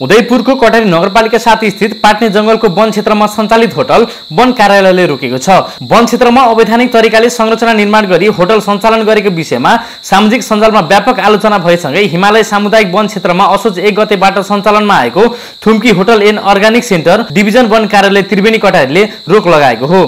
उदयपुरको कटारी नगरपालिका 7 स्थित पाटने जंगलको वन क्षेत्रमा सञ्चालित होटल वन कार्यालयले रोकेको छ। वन क्षेत्रमा अवैधानिक तरिकाले संरचना निर्माण गरी होटल सञ्चालन गरेको विषयमा सामाजिक सञ्जालमा व्यापक आलोचना भएसँगै हिमालय सामुदायिक वन क्षेत्रमा असोज 1 गतेबाट सञ्चालनमा आएको Thumki hotel and organic centre division वन कार्यालय त्रिवेणी कटारीले रोक लगाएको हो।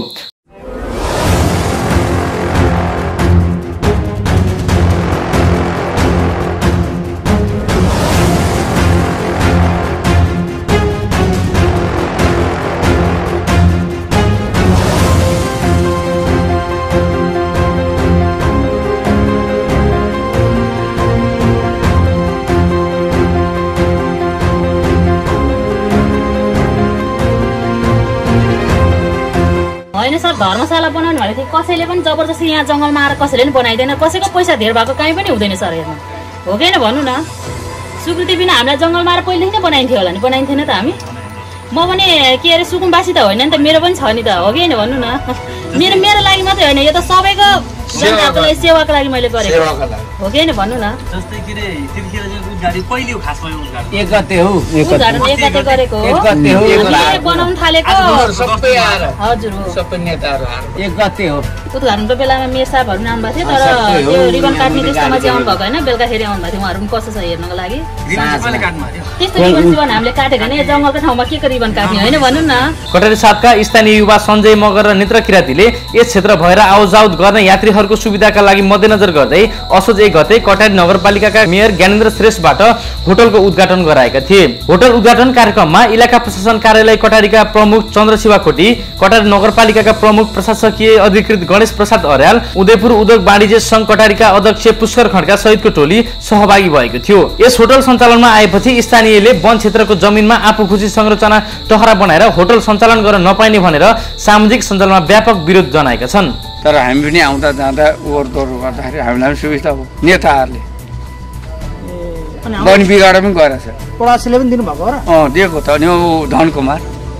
होइन सर, धर्मशाला बनाउनु भनेको थियो, कसैले पनि जबरजस्ती यहाँ जङ्गलमा आएर कसैले पनि बनाइदैन। कसैको पैसा धेर भएको कहीँ पनि हुँदैन सर। हेर्नु हो कि होइन भन्नु न, स्वीकृति बिना हामीलाई जङ्गलमा आएर पहिलेदेखि नै बनाइन्थ्यो होला नि, बनाइन्थेन त हामी। म पनि के अरे सुकुम्बासी त होइन नि त, मेरो पनि छ नि त, हो कि होइन भन्नु न। मेरो लागि मात्रै होइन, यो त सबैको जनताको लागि सेवाको लागि मैले गरेको हो कि होइन भन्नु न। जस्तै के अरे त्यतिखेर चाहिँ उद्घाटन कहिले हो खासमा यो उद्घाटन? 1 गते हो, 1 गते गरेको हो। बनाउन थालेको सबै आएर हजुर हो, सबै नेताहरू आएर 1 गते हो। उद्घाटनको बेलामा मेयर साहबहरू पनि आउनुभएको थियो, तर त्यो रिबन काट्ने त्यस्तोमा चाहिँ आउनु भएको होइन। बेलुकाखेरि आउनुभएको थियो, उहाँहरू पनि कस्तो छ हेर्नको लागि। त्यस्तो रिबन हामीले काटेको होइन, जङ्गलको ठाउँमा के को रिबन काट्ने होइन भन्नु न। कटारी 7 का स्थानीय युवा सञ्जय मगर र नेत्र किरातीले यस क्षेत्र भएर आउजाउत गर्ने यात्रीहरूको सुविधाका लागि मध्यनजर गर्दै असोज 1 गते कटारी नगरपालिकाका मेयर ज्ञानेन्द्र श्रेष्ठबाट होटलको उद्घाटन गराएका थिए। होटल उद्घाटन कार्यक्रममा इलाका प्रशासन कार्यालय कटारीका प्रमुख चन्द्रशिवा खोटी, कटारी नगरपालिकाका प्रमुख प्रशासकीय अधिकृत गणेश प्रसाद अर्याल, उदयपुर उद्योग वाणिज्य संघ कटारीका अध्यक्ष पुष्कर खड्का सहितको टोली सहभागी भएको थियो। यस होटल सञ्चालनमा आएपछि स्थानीयले वन क्षेत्रको जमिनमा आफू खुसी संरचना टहरा बनाएर होटल सञ्चालन गर्न नपाइने भनेर सामाजिक सञ्जालमा व्यापक विरोध जनाएका छन्। तर हामी पनि आउँदा जाँदा ओहोरदोहोर गर्दाखेरि हामीलाई पनि सुविस्ता हो। नेताहरूले वन बिगाड पनि गरेछ, पडासीले पनि दिनुभएको हो र? दिएको त। अनि धनकुमार,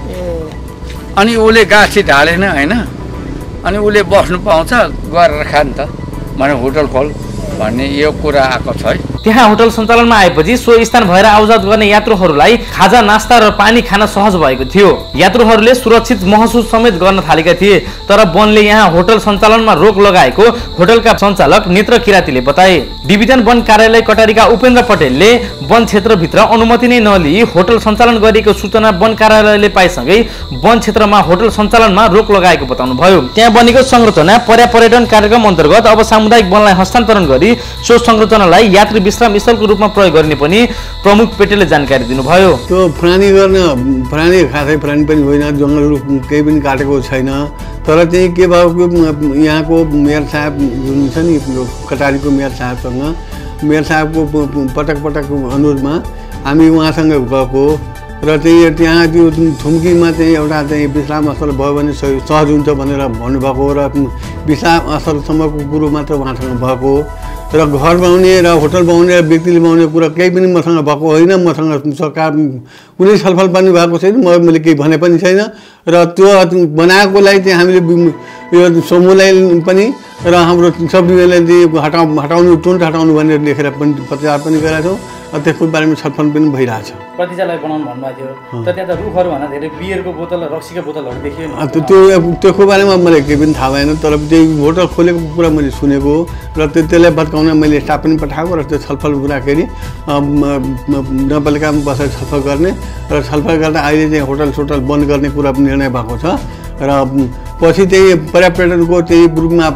अनि उसले गाछी ढालेन होइन, अनि उसले बस्नु पाउँछ गरेर खान त भने होटल खोल भन्ने यो कुरा आएको छ है। त्यहाँ होटल सञ्चालनमा आएपछि सो स्थान भएर आउजात गर्ने यात्रुहरूलाई खाजा नास्ता र पानी खान सहज भएको थियो। यात्रुहरूले सुरक्षित महसुस समेत गर्न थालेका थिए। तर वनले यहाँ होटल सञ्चालनमा रोक लगाएको होटलका सञ्चालक नेत्र किरातीले बताए। डिभिजन वन कार्यालय कटारीका उपेन्द्र पटेलले वन क्षेत्रभित्र अनुमति नै नलिई होटल सञ्चालन गरिएको सूचना वन कार्यालयले पाएसँगै वन क्षेत्रमा होटल सञ्चालनमा रोक लगाएको बताउनुभयो। त्यहाँ बनेको संरचना पर्यटन कार्यक्रम अन्तर्गत अब सामुदायिक वनलाई हस्तान्तरण गरी सो संरचनालाई यात्री विश्राम स्थलको रूपमा प्रयोग गर्ने पनि प्रमुख पेटेलले जानकारी दिनुभयो। त्यो प्राणी खासै प्राणी पनि होइन, जङ्गलहरू केही पनि काटेको छैन। तर चाहिँ के भयो, यहाँको मेयर साहब जुन छ नि, कटारीको मेयर साहबको पटक अनुरोधमा हामी उहाँसँग गएको र चाहिँ त्यहाँ त्यो थुम्कीमा चाहिँ एउटा चाहिँ विश्राम स्थल भयो भने सहज हुन्छ भनेर भन्नुभएको र विश्राम स्थलसम्मको कुरो मात्र उहाँसँग भएको र घर बनाउने र होटल बनाउने र व्यक्तिले बनाउने कुरा केही पनि मसँग भएको होइन। मसँग सरकार कुनै छलफल पनि भएको छैन, मैले केही भने पनि छैन। र त्यो बनाएकोलाई चाहिँ हामीले यो समूहलाई पनि र हाम्रो सबैलाई हटाउनु तुरन्त हटाउनु भनेर लेखेर पनि प्रचार पनि गरेका छौँ। त्यसको बारेमा छलफल पनि भइरहेछ। प्रतिजालाई बनाउनु भन्नुभएको थियो, तर त्यहाँ त रुखहरू भन्दा धेरै बियरको बोतल र रक्सीको बोतलहरू देखियो नि। त्यसको बारेमा मलाई केही पनि थाहा भएन, तर त्यही होटल खोलेको कुरा मैले सुनेको र त्यसलाई भत्काउन मैले स्टाफ पनि पठाएको र त्यो छलफल गर्दाखेरि नगरपालिकामा बसेर छलफल गर्ने र छलफल गर्दा अहिले चाहिँ होटल बन्द गर्ने कुरा पनि निर्णय भएको छ। र पछि चाहिँ पर्यटनको चाहिँ रूपमा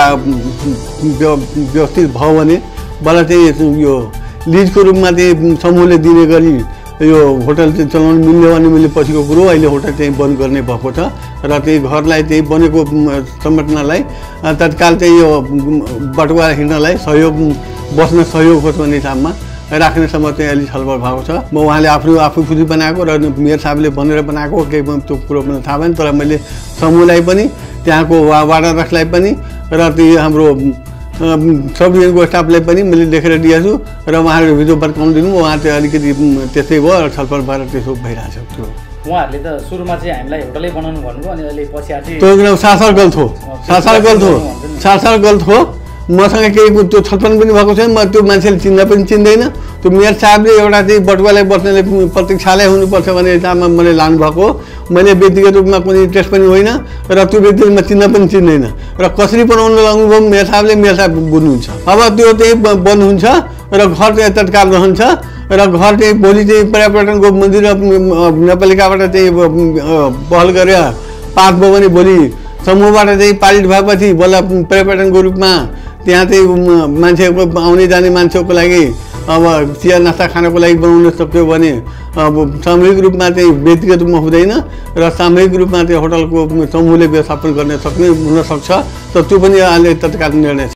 व्यवस्थित भयो भने मलाई चाहिँ यो लिजको रूपमा चाहिँ समूहले दिने गरी यो होटल चाहिँ चलाउनु मिल्यो भने मैले पछिको कुरो अहिले होटल चाहिँ बन्द गर्ने भएको छ। र त्यही घरलाई चाहिँ बनेको संरचनालाई तत्काल चाहिँ यो बटुवा हिँड्नलाई बस्न सहयोग होस् भन्ने हिसाबमा राख्नेसम्म चाहिँ अलि छलफल भएको छ। म उहाँले आफू खुसी बनाएको र मेयर साहबले भनेर बनाएको केही त्यो कुरो पनि थाहा भएन। तर मैले समूहलाई पनि त्यहाँको वार्ड अध्यक्षलाई पनि र त्यो हाम्रो सबैको स्टाफलाई पनि मैले लेखेर दिएको छु र उहाँहरूले भिडियो बर्काउनु दिनु, उहाँ चाहिँ अलिकति त्यस्तै भयो र छलफल भएर त्यसो भइरहेछ। त्यो उहाँहरूले त सुरुमा चाहिँ हामीलाई होटलै बनाउनु भन्नुभयो, अनि अहिले पछि त्यो सासार गल्थ्यो मसँग केही त्यो छलफल पनि भएको छैन। म त्यो मान्छेले चिन्दा पनि चिन्दैन। त्यो मेयर साहबले एउटा चाहिँ बटुवालाई बस्ने प्रतीक्षालय हुनुपर्छ भने हिसाबमा मैले लानुभएको। मैले व्यक्तिगत रूपमा कुनै इन्ट्रेस्ट पनि होइन र त्यो व्यक्तिले म चिन्न पनि चिन्दैन र कसरी बनाउनु लाग्नुभयो मेयर साहब बुझ्नुहुन्छ। अब त्यो चाहिँ बन्द हुन्छ र घर चाहिँ तत्काल रहन्छ र घर चाहिँ भोलि चाहिँ पर्यटनको मन्दिर नगरपालिकाबाट चाहिँ पहल गरेर पास भयो भने भोलि समूहबाट चाहिँ पारित भएपछि बल्ल पर्यटनको रूपमा त्यहाँ चाहिँ मान्छेको आउने जाने मान्छेको लागि अब चिया नास्ता खानको लागि बनाउन सक्यो भने अब सामूहिक रूपमा चाहिँ व्यक्तिगत रूपमा हुँदैन र सामूहिक रूपमा चाहिँ होटलको समूहले व्यवस्थापन गर्न सक्ने हुनसक्छ। त त्यो पनि अहिले तत्काल निर्णय छ।